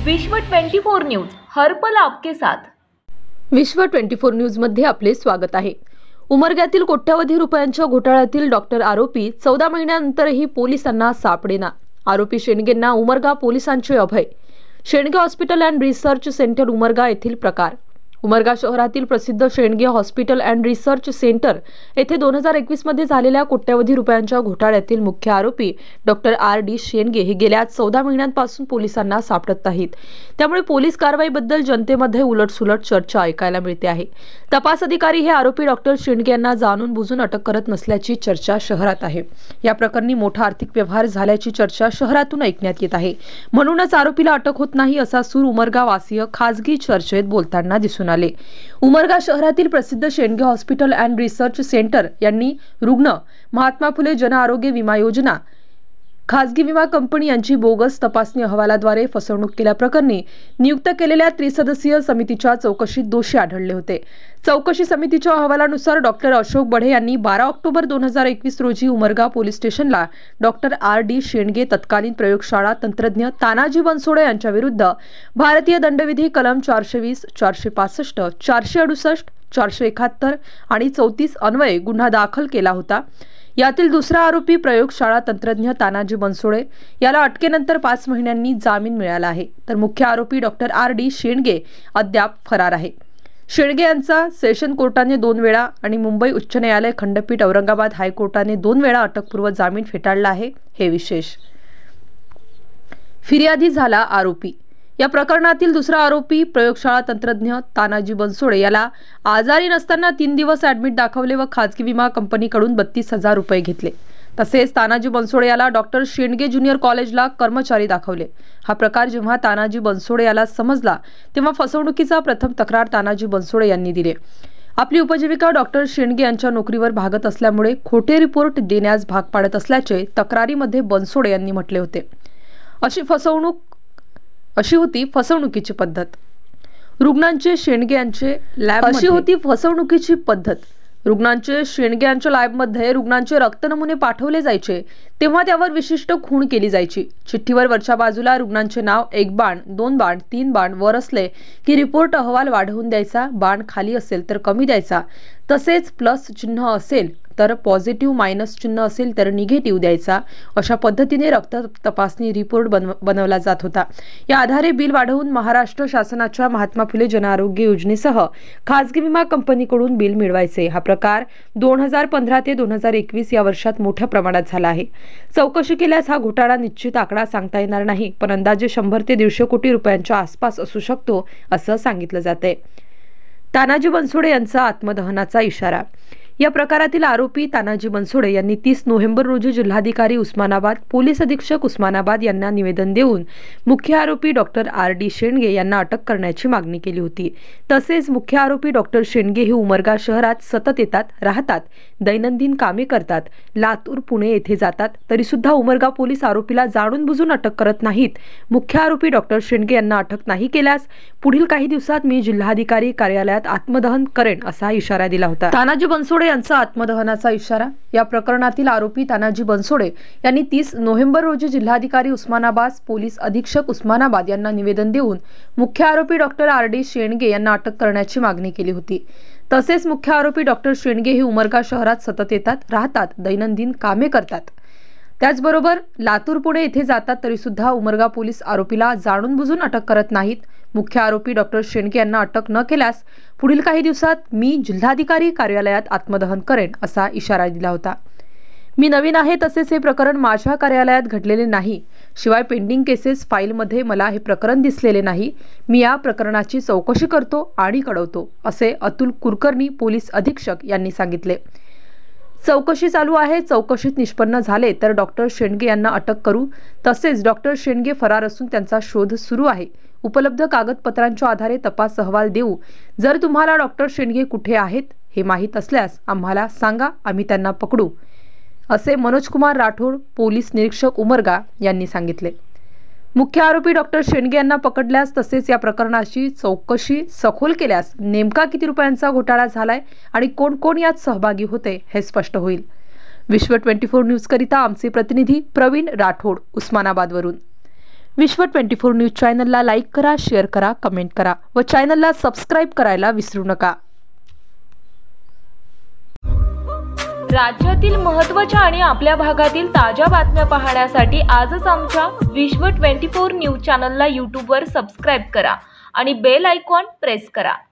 विश्व 24 न्यूज हर पल आपके साथ। विश्व 24 न्यूज मध्ये आपले स्वागत आहे। उमरग्यातील कोट्यवधी रुपयांच्या घोटाळ्यातील डॉक्टर आरोपी 14 महिन्यांनंतरही पोलिसांना सापडेना। आरोपी शेंडगेंना उमरगा पोलिसांचे अभय। Shendge hospital and research centre Umarga येथील प्रकार। उमरगा शहरातील प्रसिद्ध Shendge hospital and research centre येथे 2021 मध्ये झालेल्या कोट्यवधी रुपयांच्या घोटाळ्यातील मुख्य आरोपी डॉक्टर आर.डी. शेंडगे हे गेल्या 14 महिन्यांपासून पोलिसांना सापडत नाहीत। त्यामुळे पोलीस कारवाईबद्दल जनतेमध्ये उलटसुलट चर्चा ऐकायला मिळते आहे। तपास अधिकारी हे आरोपी डॉक्टर शेंडगे यांना जाणून बुजून अटक करत नसल्याची चर्चा शहरात आहे। या प्रकरणी मोठा आर्थिक व्यवहार झाल्याची चर्चा शहरातून ऐकण्यात येत आहे। म्हणूनच आरोपीला अटक होत नाही असा सूर उमरगा वासीय खासगी चर्चेत बोलताना दिसून आले। उमरगा शहरातील प्रसिद्ध Shendge hospital and research centre यांनी रुग्ण, महात्मा फुले जन आरोग्य विमा योजना, खासगी विमा कंपनी यांची बोगस तपासणी अहवालाद्वारे फसवणूक केल्याप्रकरणी नियुक्त केलेल्या त्रिसदस्यीय समितीच्या चौकशीत दोषी आढळले होते। चौकशी समितीच्या अहवालानुसार डॉक्टर अशोक बढे यांनी 12 ऑक्टोबर 2021 रोजी उमरगा पोलीस स्टेशनला डॉक्टर आर.डी. शेंडगे तत्कालीन प्रयोगशाळा तंत्रज्ञ तानाजी बनसोडे यांच्या विरुद्ध भारतीय दंडविधी कलम 420, 465, 468, 471 आणि 34 अन्वये गुन्हा दाखल केला होता। यातील दुसरा आरोपी प्रयोगशाळा तंत्रज्ञ तानाजी बनसोडे याला अटकेनंतर 5 महिन्यांनी जामीन मिळाला आहे, तर मुख्य आरोपी डॉक्टर आर.डी. शेंडगे अद्याप फरार आहे। शेंडगे यांचा सेशन कोर्टाने 2 वेळा आणि मुंबई उच्च न्यायालय खंडपीठ औरंगाबाद हायकोर्टाने 2 वेळा अटकपूर्व जामीन फेटाळला आहे। हे विशेष। फिर्यादी झाला आरोपी। या प्रकरणातील दुसरा आरोपी प्रयोगशाळा तंत्रज्ञ तानाजी बनसोडे याला आजारी नसताना 3 दिवस ऍडमिट दाखवले व खासगी विमा कंपनीकडून 32,000 रुपये घेतले। तसेच तानाजी बनसोडे याला डॉक्टर शेंडगे ज्युनियर कॉलेजला कर्मचारी दाखवले। हा प्रकार जेव्हा तानाजी बनसोडे याला समजला तेव्हा फसवणुकीचा प्रथम तक्रार तानाजी बनसोडे यांनी दिली। आपली उपजीविका डॉक्टर शेंडगे यांच्या नोकरीवर भागत असल्यामुळे खोटे रिपोर्ट देण्यास भाग पाडत असल्याचे तक्रारीमध्ये बनसोडे यांनी म्हटले होते। अशी होती फसवणुकीची पद्धत। रुग्णांचे शेंडगे यांचे लॅब अशी होती फसवणुकीची पद्धत। रुग्णांचे शेंडगे यांच्या लॅबमध्ये रुग्णांचे रक्त नमुने पाठवले जायचे तेव्हा त्यावर विशिष्ट खूण केली जायची। चिठ्ठीवर वरच्या बाजूला रुग्णांचे नाव 1 बाण, 2 बाण, 3 बाण वर असले की रिपोर्ट अहवाल वाढवून द्यायचा, बाण खाली असेल तर कमी द्यायचा, तसेच प्लस चिन्ह असेल तर पॉझिटिव्ह, मायनस चिन्ह असेल तर निगेटिव्ह द्यायचा। अशा पद्धतीने रक्त तपासणी रिपोर्ट बनवला जात होता। या आधारे बिल वाढवून महाराष्ट्र शासनाच्या महात्मा फुले जन आरोग्य योजनेसह खासगी विमा कंपनीकडून बिल मिळवायचे। हा प्रकार 2015 ते 2021 या वर्षात मोठ्या प्रमाणात झाला आहे। चौकशी केल्यास हा घोटाळा निश्चित आकडा सांगता येणार नाही, पण अंदाजे 100 ते 150 कोटी रुपयांच्या आसपास असू शकतो असं सांगितलं जातंय। तानाजी बनसोडे यांचा आत्मदहनाचा इशारा। या प्रकारातील आरोपी तानाजी बनसोडे यांनी 30 नोव्हेंबर रोजी जिल्हाधिकारी उस्मानाबाद, पोलीस अधीक्षक उस्मानाबाद यांना निवेदन देऊन मुख्य आरोपी डॉक्टर आर.डी. शेंडगे यांना अटक करण्याची मागणी केली होती। तसेच मुख्य आरोपी डॉक्टर शेंडगे हे उमरगा शहरात सतत येतात, राहतात, दैनंदिन कामे करतात, लातूर, पुणे येथे जातात, तरी सुद्धा उमरगा पोलीस आरोपीला जाणून बुजून अटक करत नाहीत। मुख्य आरोपी डॉक्टर शेंडगे यांना अटक नाही केल्यास पुढील काही दिवसात मी जिल्हाधिकारी कार्यालयात आत्मदहन करेन असा इशारा दिला होता। तानाजी बनसोडे यांचा आत्मदहनाचा इशारा। या प्रकरणातील आरोपी तानाजी बनसोडे यांनी 30 नोव्हेंबर रोजी जिल्हाधिकारी उस्मानाबाद, पोलीस अधीक्षक उस्मानाबाद यांना निवेदन देऊन मुख्य आरोपी डॉक्टर आर.डी. शेंडगे यांना अटक करण्याची मागणी केली होती। तसेच मुख्य आरोपी डॉक्टर शेंडगे हे उमरगा शहरात सतत येतात, राहतात, दैनंदिन कामे करतात, त्याचबरोबर लातूर, पुणे येथे जातात, तरी सुद्धा उमरगा पोलीस आरोपीला जाणून बुजून अटक करत नाहीत। मुख्य आरोपी डॉक्टर शेंडगे यांना अटक न केल्यास पुढील काही दिवसात मी जिल्हाधिकारी कार्यालयात आत्मदहन करेन असा इशारा दिला होता। मी नवीन आहे, तसेच हे प्रकरण माझ्या कार्यालयात घडलेले नाही, शिवाय पेंडिंग केसेस फाईलमध्ये मला हे प्रकरण दिसलेले नाही। मी या प्रकरणाची चौकशी करतो आणि कळवतो असे अतुल कुलकर्णी, पोलीस अधीक्षक यांनी सांगितले। चौकशी चालू आहे, चौकशीत निष्पन्न झाले तर डॉक्टर शेंडगे यांना अटक करू। तसेच डॉक्टर शेंडगे फरार असून त्यांचा शोध सुरू आहे। उपलब्ध कागदपत्रांच्या आधारे तपास अहवाल देऊ। जर तुम्हाला डॉक्टर शेंडगे कुठे आहेत हे माहीत असल्यास आम्हाला सांगा, आम्ही त्यांना पकडू असे मनोजकुमार राठोड, पोलीस निरीक्षक उमरगा यांनी सांगितले। मुख्य आरोपी डॉक्टर शेंडगे यांना पकडल्यास तसेच या प्रकरणाची चौकशी सखोल केल्यास नेमका किती रुपयांचा घोटाळा झालाय आणि कोण कोण यात सहभागी होते हे स्पष्ट होईल। विश्व 24 न्यूज करिता आमचे प्रतिनिधी प्रवीण राठोड, उस्मानाबादवरून। विश्व 24 न्यूज चॅनलला लाईक करा, शेअर करा, कमेंट करा व चॅनलला सबस्क्राईब करायला विसरू नका. राज्यातील महत्त्वाच्या आणि आपल्या भागातील ताज्या बातम्या पाहण्यासाठी आजच आमच्या विश्व 24 न्यूज चॅनलला यूट्यूबवर सबस्क्राईब करा आणि बेल आयकॉन प्रेस करा.